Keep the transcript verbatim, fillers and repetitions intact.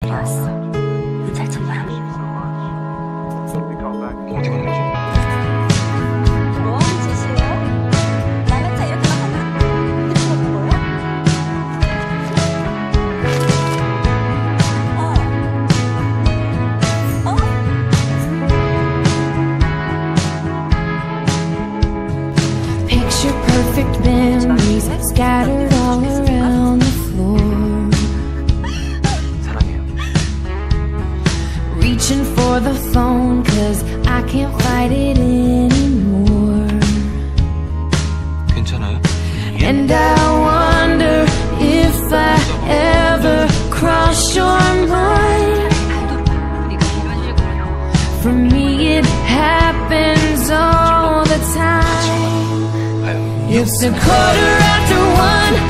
왔어. 잘 참아라. 어디 가는 거지? 뭐하는 짓이에요? 라면 차 이렇게 막 하나 이렇게 먹는 거예요? 어. 어? Picture perfect memories scattered all around the floor. 사랑해요. Reaching for the phone cause I can't fight it anymore. 괜찮아요? And I wonder if I ever crossed your mind. For me it happens all the time. It's a quarter after one.